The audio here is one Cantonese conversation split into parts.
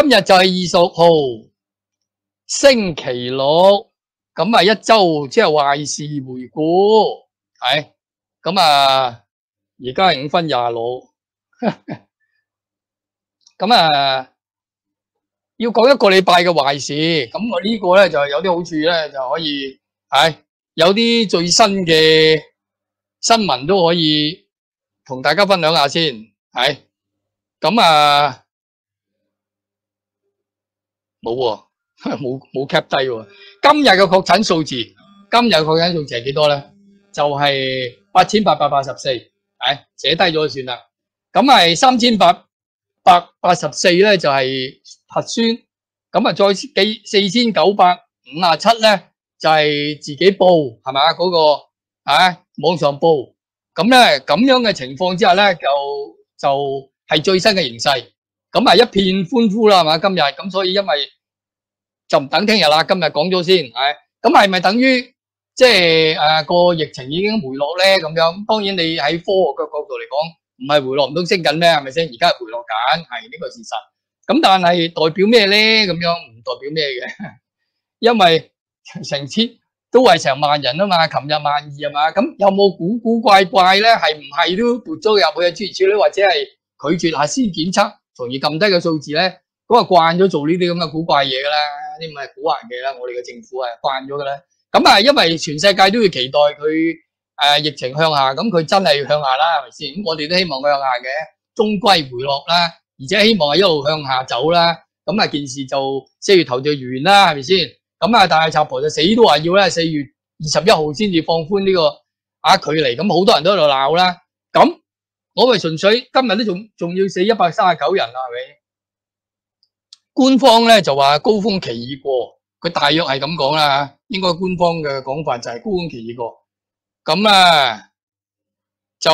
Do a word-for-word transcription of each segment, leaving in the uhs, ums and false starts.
今日就係二十六號，星期六，咁啊一周即係壞事回顧，係咁啊，而家係五分廿六，咁啊要講一個禮拜嘅壞事，咁我呢個咧就有啲好處咧，就可以係有啲最新嘅新聞都可以同大家分享下先，係咁啊。冇喎，冇冇 cap 低喎。今日嘅確診數字，今日嘅確診數字係幾多咧？就係八千八百八十四，係寫低咗就算啦。咁係三千八百八十四咧，就係核酸。咁啊，再幾四千九百五十七咧，就係自己報係嘛嗰個啊網上報。咁咧咁樣嘅情況之下咧，就就係最新嘅形勢。咁啊一片歡呼啦，係嘛？今日咁，所以因為就唔等聽日啦，今日講咗先，係咁係咪等於即係誒個疫情已經回落咧？咁樣當然你喺科學嘅角度嚟講，唔係回落唔通升緊咩？係咪先？而家係回落緊，係呢個事實。咁但係代表咩咧？咁樣唔代表咩嘅，因為成千都係成萬人啊嘛，琴日萬二啊嘛，咁有冇古古怪怪咧？係唔係都撥咗入去啊？諸如此類，或者係拒絕核酸檢測？從而撳低嘅數字咧，咁啊慣咗做呢啲咁嘅古怪嘢噶啦，呢啲咪古惑嘢啦。我哋嘅政府係慣咗噶啦。咁啊，因為全世界都要期待佢誒疫情向下，咁佢真係向下啦，係咪先？咁我哋都希望佢向下嘅，終歸回落啦，而且希望係一路向下走啦。咁啊，件事就四月頭就完啦，係咪先？咁啊，大賊婆就死都話要咧，四月二十一號先至放寬呢個啊距離，咁好多人都喺度鬧啦。咁我咪純粹今日都仲仲要死一百三十九人啦，係咪？官方咧就話高峰期已過，佢大約係咁講啦，應該官方嘅講法就係高峰期已過。咁啊就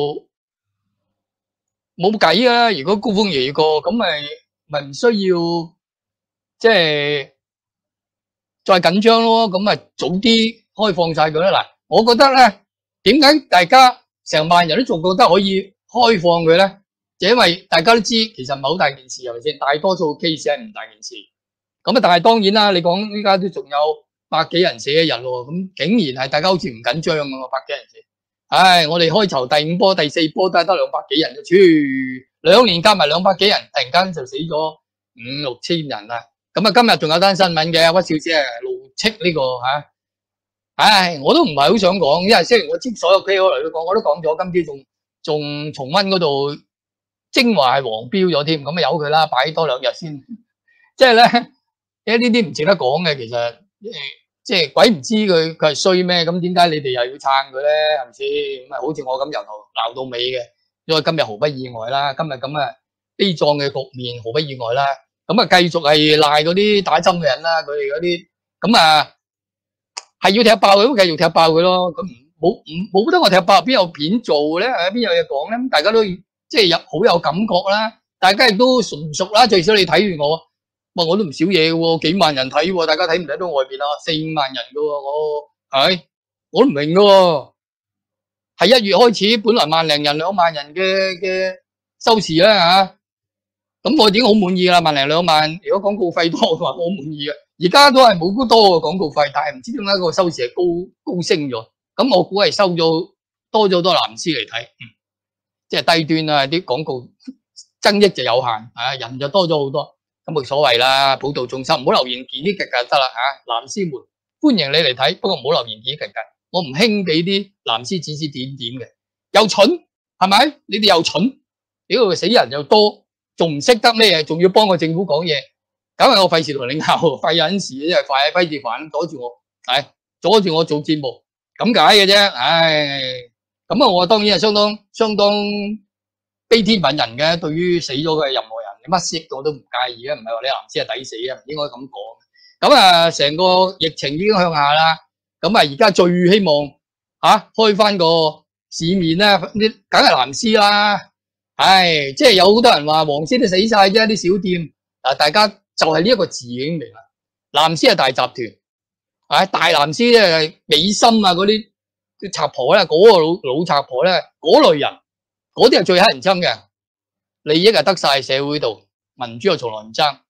冇計啊！如果高峰期已過，咁咪咪唔需要即係再緊張咯。咁咪早啲開放晒佢啦。嗱，我覺得咧，點解大家成萬人都仲覺得可以開放佢咧？就因為大家都知，其實唔係好大件事，係咪先？大多數 case 係唔大件事。咁啊，但係當然啦，你講依家都仲有百幾人死一日喎，咁竟然係大家好似唔緊張咁啊，百幾人死。唉，我哋開頭第五波、第四波都係得兩百幾人嘅，全兩年加埋兩百幾人，突然間就死咗五六千人啦。咁啊，今日仲有單新聞嘅，屈小姐係怒斥呢個嚇。唉，我都唔係好想講，因為雖然我知所有 K O L 都講，我都講咗，今朝仲仲重溫嗰度精華係黃標咗添，咁啊由佢啦，擺多兩日先。即係咧，誒呢啲唔值得講嘅，其實誒即係鬼唔知佢佢係衰咩，咁點解你哋又要撐佢咧？係咪先？咁啊，好似我咁由頭鬧到尾嘅，因為今日毫不意外啦，今日咁啊悲壯嘅局面毫不意外啦，咁啊繼續係賴嗰啲打針嘅人啦，佢哋嗰啲咁啊。係要踢爆佢，咁繼續踢爆佢咯。咁冇唔冇得我踢爆，邊有片做咧？邊有嘢講咧？咁大家都即係有好有感覺啦。大家亦都熟唔熟啦？最少你睇完我，哇，我都唔少嘢嘅喎，幾萬人睇喎。大家睇唔睇到外邊啊？四五萬人嘅喎，我係我都唔明嘅喎。係一月開始，本來萬零人、兩萬人嘅嘅收視啦嚇。咁我已經好滿意啦，萬零兩萬。如果廣告費多嘅話，我好滿意嘅。而家都係冇咁多嘅廣告費，但係唔知點解個收視係高高升咗。咁我估係收咗多咗好多藍絲嚟睇，嗯，即係低端啊啲廣告增益就有限，啊人就多咗好多，咁冇所謂啦。普度眾生，唔好留言幾啲極就得啦嚇。藍絲們歡迎你嚟睇，不過唔好留言幾啲極。我唔興俾啲藍絲指指點點嘅，又蠢係咪？你哋又蠢，屌死人又多，仲唔識得咩嘢？仲要幫個政府講嘢。咁係我費事同你拗，費緊事，因為快費事煩阻住我，係阻住我做節目，咁解嘅啫。唉，咁啊，我當然係相當相當悲天憫人嘅。對於死咗嘅任何人，你乜事我都唔介意嘅，唔係話你藍絲係抵死啊，唔應該咁講。咁啊，成個疫情已經向下啦，咁啊，而家最希望吓開翻個市面咧，啲梗係藍絲啦。唉，即係有好多人話黃絲都死晒啫，啲小店啊，大家。就係呢一個字已經明啦，藍絲係大集團，啊大藍絲咧係美心啊嗰啲啲賊婆咧，嗰、那個老老賊婆咧，嗰類人，嗰啲係最乞人憎嘅，利益係得晒社會度，民主又從來唔爭，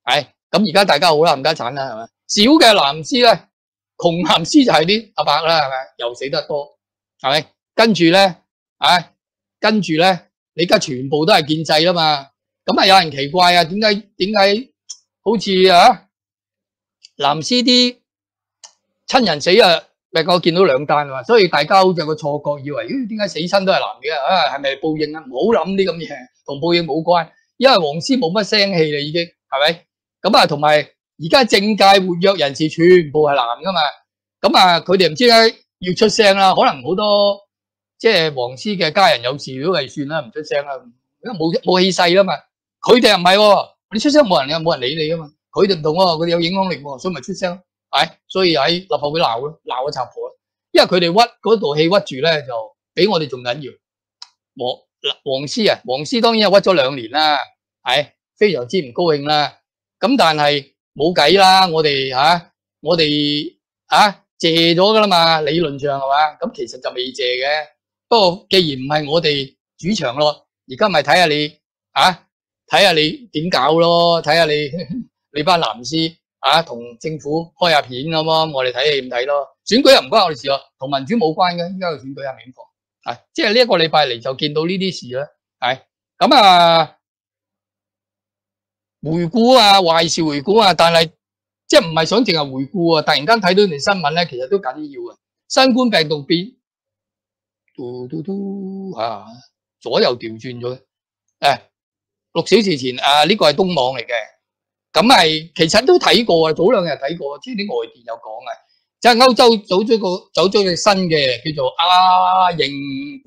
係咁而家大家好啦，冚家鏟啦，係咪？少嘅藍絲咧，窮藍絲就係啲阿伯啦，係咪？又死得多，係咪？跟住咧，啊，跟住咧，你而家全部都係建制啦嘛，咁啊有人奇怪啊，點解點解好似啊藍絲啲親人死啊？我見到兩單啊，所以大家好似有個錯覺，以為咦點解死親都係男嘅啊？係咪報應啊？唔好諗啲咁嘢，同報應冇關，因為黃絲冇乜聲氣啦，已經係咪？咁啊，同埋而家政界活躍人士全部係男噶嘛，咁啊，佢哋唔知點解要出聲啦，可能好多即係黃絲嘅家人有事都係算啦，唔出聲啦，因為冇冇氣勢啦嘛。佢哋又唔係，你出聲冇人冇人理你噶嘛，佢哋唔同喎，佢哋有影響力喎，所以咪出聲。係，所以喺立法會鬧咯，鬧個插婆咯，因為佢哋屈嗰道氣屈住咧，就比我哋仲緊要。黃黃絲啊，黃絲當然係屈咗兩年啦，係非常之唔高興啦。咁但係冇計啦，我哋吓、啊，我哋啊謝咗噶啦嘛，理論上係嘛，咁其實就未謝嘅。不過既然唔係我哋主場咯，而家咪睇下你啊，睇下你點搞咯，睇下你你班藍絲。啊，同政府開下片咁咯，我哋睇戲唔睇咯。選舉又唔關我哋事咯，同民主冇關嘅。依家個選舉係免放，係即係呢一個禮拜嚟就見到呢啲事啦。係咁啊，回顧啊，壞事回顧啊，但係即係唔係想淨係回顧啊？突然間睇到條新聞咧，其實都緊要啊。新冠病毒變，嘟嘟嘟啊，左右調轉咗。誒，六小時前啊，呢個係東網嚟嘅。咁係，其實都睇過啊，早兩日睇過，即係啲外電有講啊，即係歐洲走咗個走咗隻新嘅叫做亞型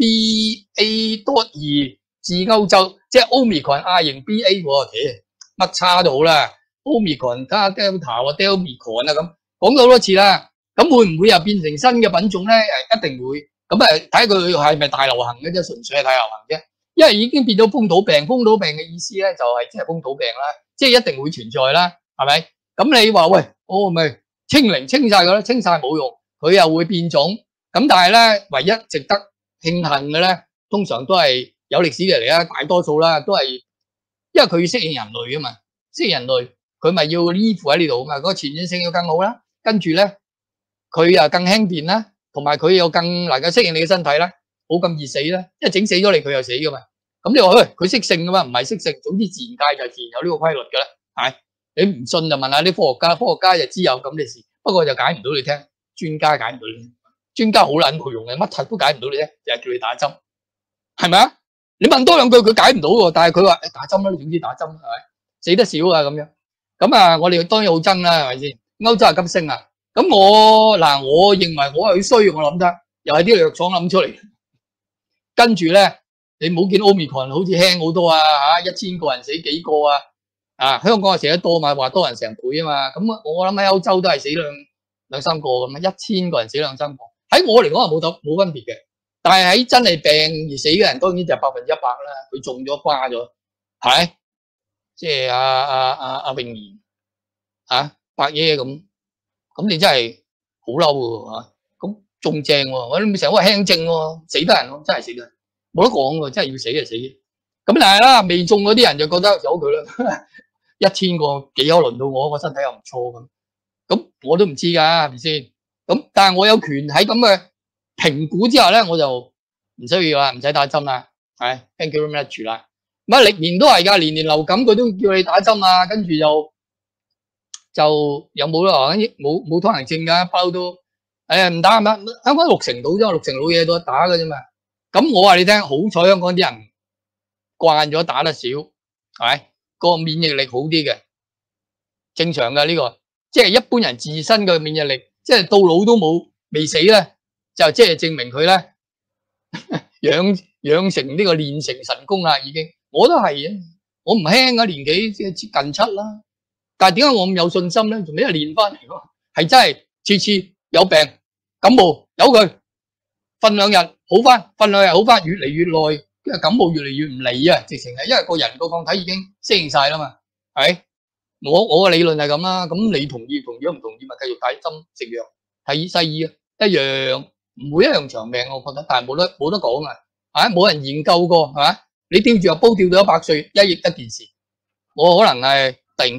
B A 點二至歐洲，即係 Omicron 亞型 B A 喎，乜差都好啦 ，Omicron 加 Delta 或 Delmicron 啊咁，講咗好多次啦，咁會唔會又變成新嘅品種咧？誒，一定會，咁啊睇佢係咪大流行嘅啫，純粹係大流行啫，因為已經變咗風土病，風土病嘅意思咧就係即係風土病啦。即係一定會存在啦，係咪？咁你話喂，我咪清零清晒佢咧，清晒冇用，佢又會變種。咁但係咧，唯一值得慶幸嘅咧，通常都係有歷史嘅嚟啦，大多數啦都係，因為佢要適應人類啊嘛，適應人類，佢咪要依附喺呢度啊嘛，嗰個傳染性要更好啦，跟住咧佢又更輕便啦，同埋佢又更能夠適應你嘅身體啦，冇咁易死啦，因為整死咗你佢又死噶嘛。咁你話喂，佢識性噶嘛？唔係識性，總之自然界就自然有呢個規律噶啦。係你唔信就問下啲科學家，科學家就知有咁嘅事，不過就解唔到你聽，專家解唔到你聽，專家好撚冇用嘅，乜柒都解唔到你聽，就係叫你打針，係咪啊？你問多兩句佢解唔到喎，但係佢話誒打針啦，你總之打針係咪？死得少啊咁樣，咁啊我哋當然好憎啦，係咪先？歐洲係急升啊，咁我嗱我認為我係衰，我諗得又係啲藥廠諗出嚟，跟住咧。你冇見 Omicron 好似輕好多啊嚇，一千個人死幾個啊？啊，香港啊死得多嘛，話多人成倍啊嘛。咁我諗喺歐洲都係死兩兩三個咁啊，一千個人死兩三個。喺我嚟講係冇得冇分別嘅，但係喺真係病而死嘅人當然就百分之一百啦。佢中咗瓜咗，係即係阿阿阿阿泳兒啊伯爺咁，咁你真係好嬲喎嚇！咁中正喎，我哋成日話輕症喎，死得人咯，真係死得人。冇得講喎，真係要死就死。咁但係啦，未中嗰啲人就覺得由佢啦，一千個幾可輪到我，個身體又唔錯咁。咁我都唔知㗎，係咪先？咁但係我有權喺咁嘅評估之下咧，我就唔需要啦，唔使打針啦。係 thank you very much 啦。乜歷年都係㗎，年年流感佢都叫你打針啊，跟住又就有冇啦？冇冇通行證㗎，不嬲都誒唔打係咪？香港六成到啫，六成老嘢都得打㗎啫嘛。咁我話你聽，好彩香港啲人慣咗打得少，係咪？個免疫力好啲嘅，正常嘅呢個，即係一般人自身嘅免疫力，即係到老都冇未死咧，就即係證明佢咧養養成呢個練成神功啦，已經。我都係啊，我唔輕啊，年紀即係接近七啦，但係點解我咁有信心咧？仲俾人練翻嚟喎，係真係次次有病感冒有佢。瞓兩日好翻，瞓兩日好翻，越嚟越耐，因為感冒越嚟越唔嚟啊！直情係因為個人個抗體已經適應晒啦嘛，係我我嘅理論係咁啦。咁你同意同意唔同意咪繼續打針食藥睇西醫啊，一樣唔會一樣長命，我覺得，但係冇得冇得講啊！啊，冇人研究過係嘛？你吊住個煲吊到一百歲，一億一件事，我可能係突然間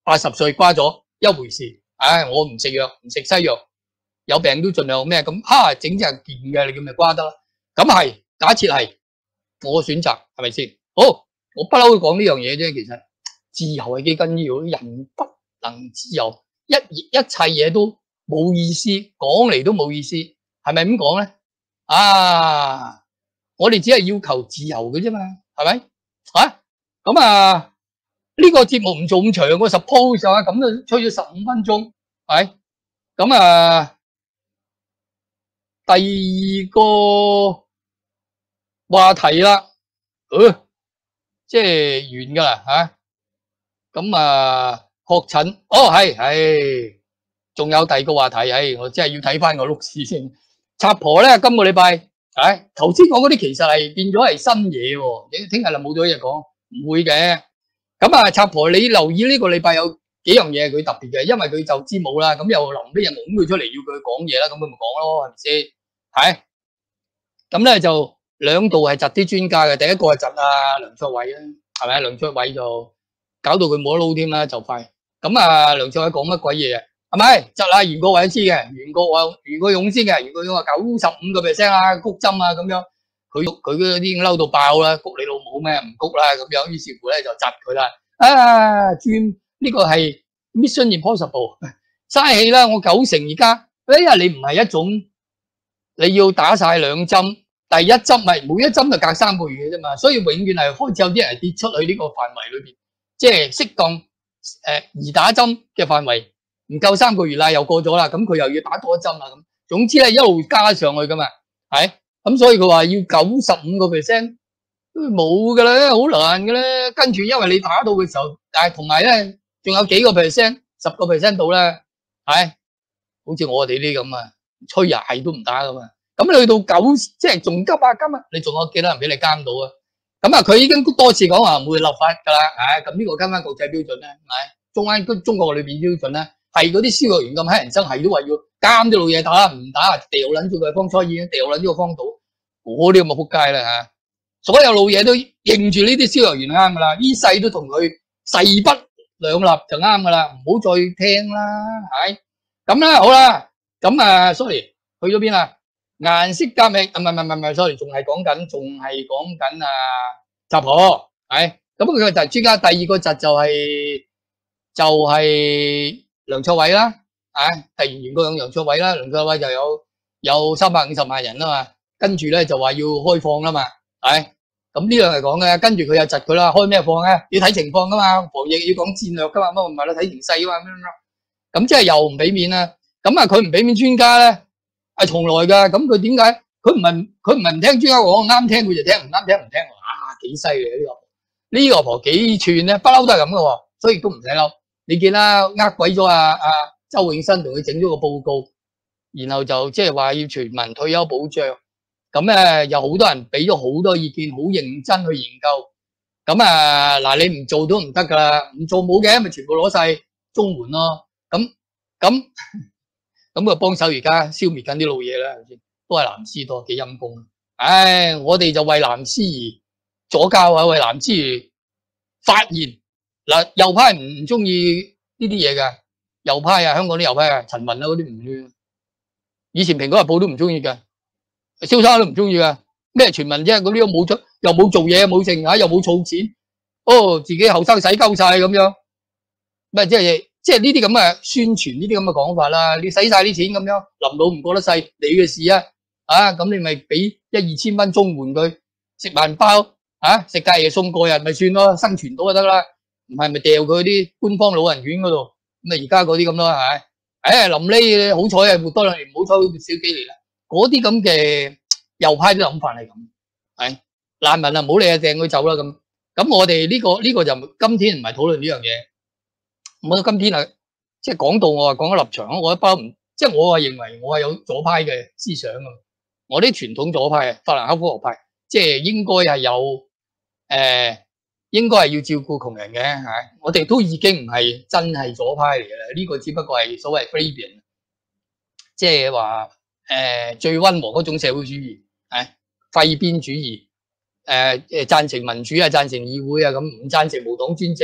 八十歲瓜咗一回事。唉，我唔食藥，唔食西藥，有病都盡量咩咁，哈整隻健嘅，你叫咪瓜得啦？咁係假設係我選擇，係咪先？好，我不嬲會講呢樣嘢啫。其實自由係幾緊要，人不能自由，一一切嘢都冇意思，講嚟都冇意思，係咪咁講咧？啊，我哋只係要求自由嘅啫嘛，係咪？啊，咁啊。呢個節目唔做咁長，我 suppose 啊，咁就吹咗十五分鐘，係咁啊。第二個話題啦，呃，即係完噶啦吓。咁啊，確診，哦係係，仲有第二個話題，係我真係要睇翻個碌屎先。插婆咧，今個禮拜，唉，頭先講嗰啲其實係變咗係新嘢喎，你聽日就冇咗嘢講，唔會嘅。咁啊，插婆，你留意呢個禮拜有幾樣嘢佢特別嘅，因為佢就知冇啦，咁又臨尾又拱佢出嚟要佢講嘢啦，咁佢咪講咯，係咪先？係，咁咧就兩度係窒啲專家嘅，第一個係窒阿梁卓偉啦，係咪啊？梁卓偉就搞到佢冇得撈添啦，就快。咁啊，梁卓偉講乜鬼嘢啊？係咪？窒阿袁國偉知嘅，袁國偉袁國勇先嘅，袁國勇話九十五個 percent 啊，谷針啊咁樣。佢佢嗰啲已經嬲到爆啦，谷你老母咩？唔谷啦咁樣，於是乎咧就窒佢啦。啊，轉呢個係 Mission Impossible， 嘥氣啦！我九成而家，哎呀，你唔係一種，你要打晒兩針，第一針咪每一針就隔三個月嘅啫嘛，所以永遠係開始有啲人跌出去呢個範圍裏邊，即係適當誒而打針嘅範圍唔夠三個月啦，又過咗啦，咁佢又要打多一針啦咁，總之咧一路加上去噶嘛，係。咁所以佢話要九十五個 percent 都冇噶啦，好難噶啦。跟住因為你打到嘅時候，但係同埋咧，仲有幾個 percent，十個 percent 到啦，係，好似我哋啲咁啊，吹係都唔打噶嘛。咁你去到九，即係仲急啊急啊，你仲有幾多人俾你監到啊？咁啊，佢已經多次講話唔會立法噶啦，唉，咁呢個跟翻國際標準咧，係中間中國裏邊標準咧，係嗰啲消防員咁閪人憎，係都話要監啲老嘢打，唔打掉撚咗佢方艙醫院，掉撚咗個荒島。我呢個咪仆街啦吓，所有老嘢都認住呢啲消防員啱噶啦，呢世都同佢勢不兩立就啱噶啦，唔好再聽啦，係咁啦，好啦，咁啊 ，sorry， 去咗邊啊？顏色革命，唔係唔係唔係 ，sorry， 仲係講緊，仲係講緊啊，雜婆，係咁佢就專家，第二個窒就係就係梁卓偉啦，啊，突然完個梁卓偉啦，梁卓偉就有有三百五十萬人啦嘛。跟住咧就話要開放啦嘛，係咁呢樣嚟講嘅，跟住佢又窒佢啦，開咩放咧？要睇情況噶嘛，防疫要講戰略噶嘛，乜唔係啦，睇形勢啊嘛，咁即係又唔俾面啦。咁啊，佢唔俾面專家咧，係從來噶。咁佢點解？佢唔係佢唔係唔聽專家講，啱聽佢就聽，唔啱聽唔聽。啊，幾犀利呢個呢個婆幾串咧，不嬲都係咁噶，所以都唔使嬲。你見啦，呃鬼咗啊啊周永新同佢整咗個報告，然後就即係話要全民退休保障。咁咧，有好多人俾咗好多意見，好認真去研究。咁啊，嗱，你唔做都唔得噶啦，唔做冇嘅，咪全部攞晒綜援咯。咁咁咁啊，幫手而家消滅緊啲老嘢啦，都係藍絲多，幾陰功。唉，我哋就為藍絲而左膠啊，為藍絲而發言。嗱，右派唔唔中意呢啲嘢噶，右派啊，香港啲右派啊，陳雲啊嗰啲唔中意。以前蘋果日報都唔中意噶。蕭生都唔中意噶，咩全民啫？嗰啲都冇出，又冇做嘢，冇剩吓，又冇儲錢，哦，自己後生使鳩晒咁樣，咪即係即係呢啲咁嘅宣傳呢啲咁嘅講法啦。你使晒啲錢咁樣，臨老唔過得世，你嘅事啊，啊咁你咪俾一二千蚊綜援佢食飯包，啊食隔夜餸過日咪算咯，生存到就得啦，唔係咪掉佢啲官方老人院嗰度，咁啊而家嗰啲咁咯，係咪？誒臨呢好彩啊，活多兩年，唔好彩活少幾年啦。嗰啲咁嘅右派啲諗法係咁，係難民啊，唔好理啊，掟佢走啦咁。咁我哋呢個呢個就今天唔係討論呢樣嘢。我今天啊，即係講到我話講咗立場，我一包唔，即係我係認為我係有左派嘅思想啊。我啲傳統左派啊，法蘭克福學派，即係應該係有誒，應該係要照顧窮人嘅嚇。我哋都已經唔係真係左派嚟嘅啦，呢個只不過係所謂 Fabian， 即係話。誒、呃，最溫和嗰種社會主義，係廢邊主義，誒、呃、誒，贊成民主啊，贊成議會啊，咁唔贊成無黨專政，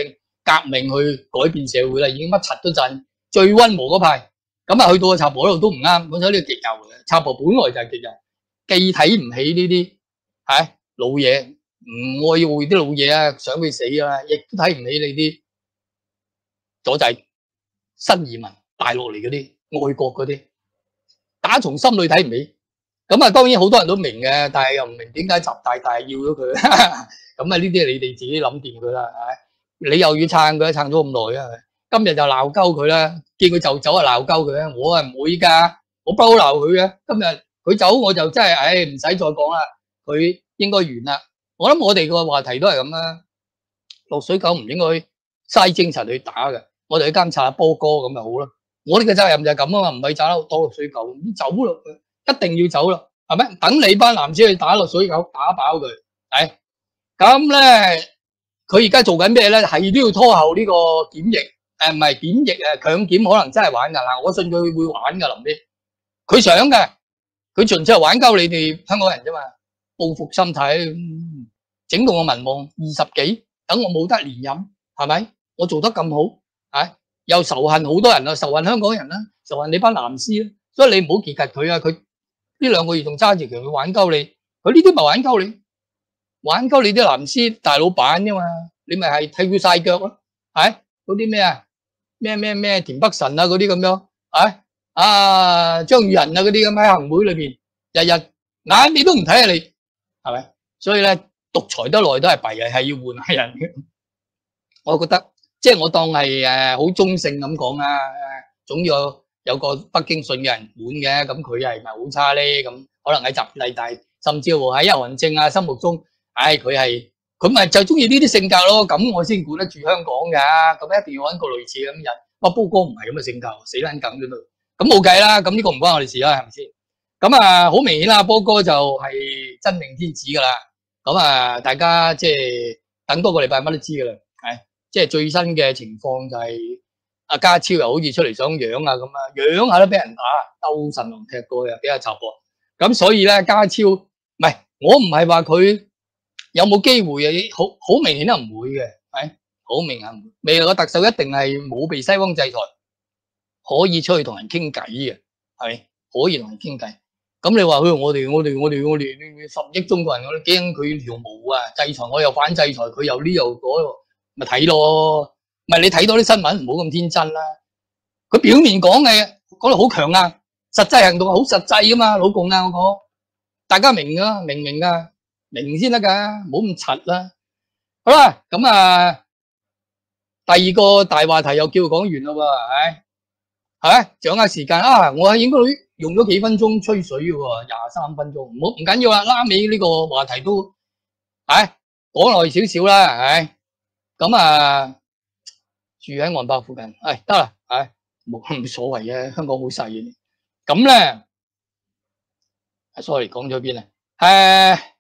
革命去改變社會啦，已經乜柒都震，最溫和嗰派。咁啊，去到個插婆嗰度都唔啱，咁所以呢個極右嘅插婆本來就係極右，既睇唔起呢啲係老嘢，唔愛護啲老嘢啊，想佢死啦，亦都睇唔起你啲左仔新移民大陸嚟嗰啲愛國嗰啲，打從心裏睇唔起。咁啊，當然好多人都明嘅，但係又唔明點解習大大要咗佢。咁啊，呢啲係你哋自己諗掂佢啦，係你又要撐佢，撐咗咁耐啊，今日就鬧鳩佢啦，見佢就走啊鬧鳩佢啊，我係唔會㗎，我不嬲鬧佢嘅。今日佢走我就真係，唉，唔使再講啦，佢應該完啦。我諗我哋個話題都係咁啦，落水狗唔應該嘥精神去打嘅，我哋去監察下波哥咁就好啦。我哋嘅責任就係咁啊嘛，唔係打多落水狗，走咯。一定要走啦，係咪？等你班藍絲去打落水狗，打飽佢。係咁咧，佢而家做緊咩咧？係都要拖後呢個檢疫，誒唔係檢疫誒強檢，可能真係玩噶啦。我信佢會玩噶，臨尾佢想嘅，佢純粹係玩鳩你哋香港人啫嘛，報復心態，整到我民望二十幾，等我冇得連任，係咪？我做得咁好，係又仇恨好多人啊，仇恨香港人啦，仇恨你班藍絲啦，所以你唔好結結佢啊，佢。呢兩個月仲揸住強去玩鳩你，佢呢啲咪玩鳩你，玩鳩你啲藍絲大老闆啫嘛，你咪係替佢晒腳咯，係嗰啲咩啊，咩咩咩田北辰啊嗰啲咁樣，係啊張宇人啊嗰啲咁喺行會裏邊，日日眼你都唔睇下你，係咪？所以咧獨裁得耐都係弊嘅，係要換下人嘅。我覺得即係我當係誒好中性咁講啊，總要有個北京信嘅人管嘅，咁佢係咪好差咧？咁可能喺習麗大，甚至乎喺邱雲正啊心目中，唉佢係佢咪就中意呢啲性格咯，咁我先管得住香港噶，咁一定要揾個類似咁嘅人。哇，波哥唔係咁嘅性格，死撚梗啫嘛，咁冇計啦，咁呢個唔關我哋事啦，係咪先？咁啊，好明顯啦，波哥就係真命天子噶啦，咁啊，大家即係等多個禮拜乜都知噶啦，係即係最新嘅情況就係、是。阿家超又好似出嚟想養啊咁啊，養下都俾人打，兜神龍踢過嘅，俾人插過。咁所以咧，家超唔係我唔係話佢有冇機會啊，好好明顯都唔會嘅，係好明顯唔會。未來個特首一定係冇被西方制裁，可以出去同人傾偈嘅，係可以同人傾偈。咁你話佢我哋我哋我哋我哋十億中國人，我哋驚佢條毛啊！制裁我又反制裁，佢又呢又嗰，咪睇咯。唔係你睇到啲新聞唔好咁天真啦，佢表面講嘅講到好強硬，實際行動好實際噶嘛，老共啊我講，大家明噶，明唔明噶，明先得噶，唔好咁柒啦。好啦，咁啊，第二個大話題又叫講完啦喎，係係掌握時間啊，我應該用咗幾分鐘吹水嘅喎，廿三分鐘，唔好唔緊要啦，拉尾呢個話題都係講耐少少啦，係咁啊。住喺岸巴附近，唉得啦，唉冇冇所謂嘅，香港好細嘅。咁咧 ，sorry 講咗邊啊？誒。